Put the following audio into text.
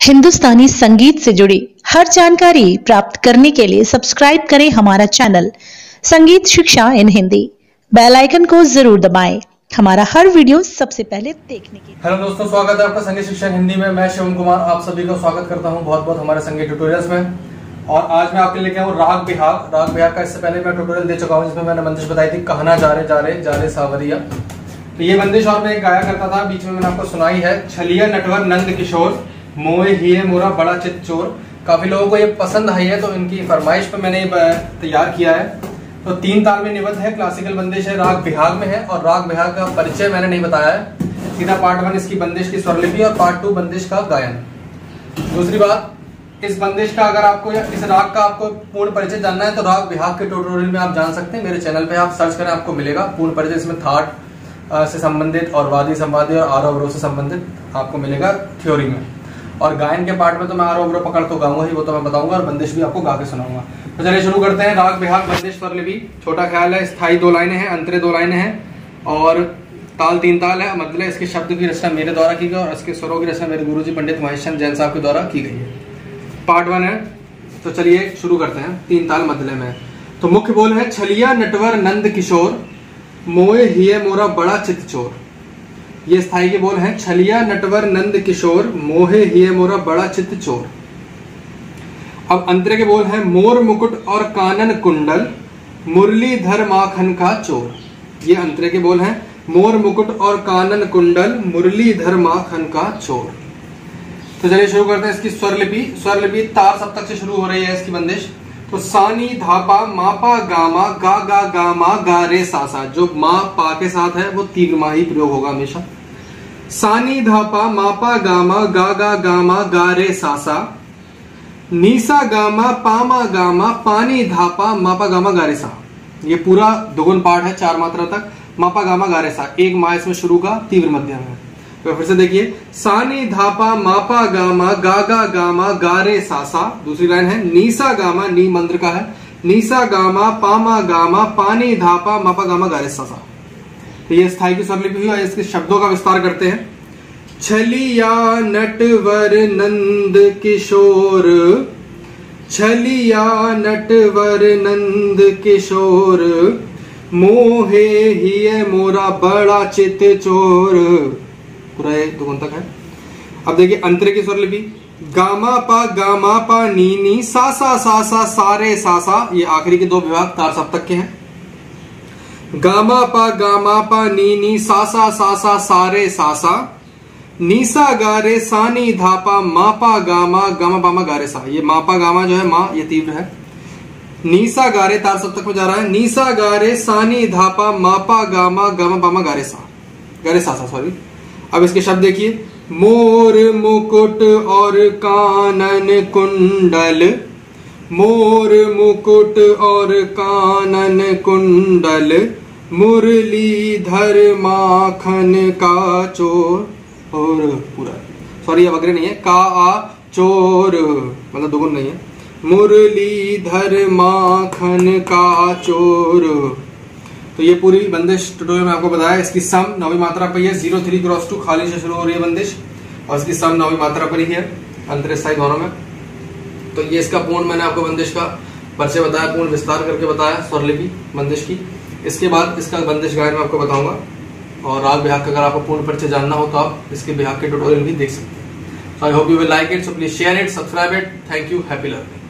हिंदुस्तानी संगीत से जुड़ी हर जानकारी प्राप्त करने के लिए सब्सक्राइब करें हमारा चैनल संगीत शिक्षा इन हिंदी। बेल आइकन को जरूर दबाएं हमारा हर वीडियो सबसे पहले देखने के लिए। हेलो दोस्तों, स्वागत है आपका संगीत शिक्षा हिंदी में। मैं शिवम कुमार आप सभी को स्वागत करता हूं बहुत बहुत हमारे संगीत ट्यूटोरियल्स में। और आज मैं आपके लिए लेके आऊं राग बिहाग। राग बिहाग का इससे पहले मैं ट्यूटोरियल दे चुका हूं जिसमें मैंने बंदिश बताई थी कहना जा रे सावरिया। तो ये बंदिश और मैं गाया करता था, बीच में मैंने आपको सुनाई है। छलिया नटवर नंद किशोर मोए हिए मोरा बड़ा चित चोर। काफी लोगों को ये पसंद आई है तो इनकी फरमाइश पे मैंने तैयार किया है। तो 3 ताल में निबद्ध है, क्लासिकल बंदिश है, राग बिहाग में है। और राग बिहाग का परिचय मैंने नहीं बताया है, सीधा पार्ट 1 इसकी बंदिश की स्वरलिपि और पार्ट 2 बंदिश का गायन। दूसरी बात, इस बंदिश का अगर आपको इस राग का आपको पूर्ण परिचय जानना है तो राग बिहाग के ट्यूटोरियल में आप जान सकते हैं। मेरे चैनल पे आप सर्च करें, आपको मिलेगा पूर्ण परिचय। इसमें थाट से संबंधित और वादी संवादी और आरोह अवरोह से संबंधित आपको मिलेगा थ्योरी में। और गायन के पार्ट में तो मैं आरोह अवरोह पकड़ तो गाऊंगा ही, वो तो मैं बताऊंगा, और बंदिश भी आपको गा के सुनाऊंगा। तो चलिए शुरू करते हैं। राग बिहाग बंदिश स्वरलिपि। छोटा ख्याल है, स्थाई 2 लाइनें हैं, अंतरे 2 लाइनें हैं और ताल 3 ताल है। मतलब इसके शब्द की रचना मेरे द्वारा की गई और इसके स्वरों की रचना मेरे गुरुजी पंडित महेश चंद्र जैन साहब के द्वारा की गई है। पार्ट 1 है, तो चलिए शुरू करते हैं। 3 ताल मध्यले में। तो मुख्य बोल है छलिया नटवर नंद किशोर मोए हिए मोरा बड़ा चित चोर। ये स्थाई के बोल हैं। छलिया नटवर नंद किशोर मोहे हिए मोरा बड़ा चित चोर। अब अंतरे के बोल हैं। मोर मुकुट और कानन कुंडल मुरलीधर माखन का चोर। ये अंतरे के बोल हैं। मोर मुकुट और कानन कुंडल मुरलीधर माखन का चोर। तो चलिए शुरू करते हैं इसकी स्वरलिपि। स्वरलिपि तार सप्तक से शुरू हो रही है इसकी बंदिश। तो सानी धापा मापा गामा गा गा गामा गा रे सा सा। जो मा पा के साथ है वो तीव्र मा ही प्रयोग होगा हमेशा। सानी धापा मापा गामा गा गा गामा गा रे सा सा। नीसा गामा पामा गामा पानी धापा मापा गामा गा रे सा। ये पूरा दुगुन पाठ है, 4 मात्रा तक। मापा गामा गा रे सा, एक मा इसमें शुरू का, तीव्र मध्यम है। तो फिर से देखिए, सानी धापा मापा गामा गा गा गामा गा रे सा सा। दूसरी लाइन है नीसा गामा, नी मंत्र का है, नीसा गामा पामा गामा पानी धापा मापा गामा गा रे सा सा। तो ये स्थाई की स्वरलिपि हुई और इसके शब्दों का विस्तार करते हैं। छलिया नटवर नंद किशोर, छलिया नटवर नंद किशोर मोहे हिए मोरा बड़ा चित चोर। पूरा दुगुन तक है। अब देखिए अंतरे की स्वरलिपि। गामा पा नी नी सा सा सा सा सारे सा सा। ये आखिरी के 2 विभाग तार सप्तक के हैं। गामा पा नी नी सा सा सारे सा सा। नीसा गारे सानी धापा मापा गामा गामा पामा गारे सा। ये मापा गामा जो है मा, ये तीव्र है। नीसा गारे तार सप्तक में जा रहा है। नीसा गारे सानी धापा मापा गामा गामा पामा गारे सा सॉरी। अब इसके शब्द देखिए। मोर मुकुट और कानन कुंडल, मोर मुकुट और कानन कुंडल मुरलीधर माखन का चोर। और पूरा सॉरी, अब अग्रे नहीं है, का आ चोर मतलब दुगुन नहीं है। मुरलीधर माखन का चोर। तो ये पूरी बंदिश ट्यूटोरियल में आपको बताया। इसकी सम 9वीं मात्रा पर है। 0-3 क्रॉस 2 खाली से शुरू हो रही है बंदिश और इसकी सम 9वीं मात्रा पर ही है, अंतरे स्थाई दोनों में। तो ये इसका पूर्ण मैंने आपको बंदिश का परिचय बताया, पूर्ण विस्तार करके बताया स्वरलिपि बंदिश की। इसके बाद इसका बंदिश गायन मैं आपको बताऊंगा। और राग बिहाग का अगर आपको पूर्ण परिचय जानना हो तो आप इसके बिहाग के ट्यूटोरियल भी देख सकते हैं। So I hope you will like it, so please share it, subscribe it. Thank you, happy learning.